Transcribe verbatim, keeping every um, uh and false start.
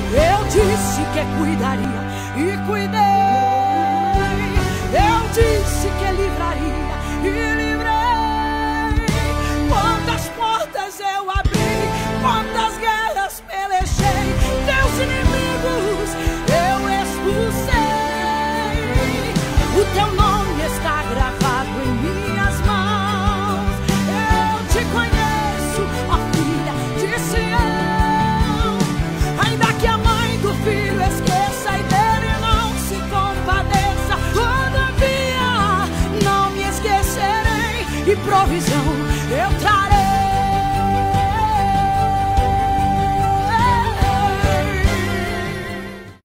Eu disse que cuidaria e cuidei. Eu disse que livraria e livrei. Quantas portas eu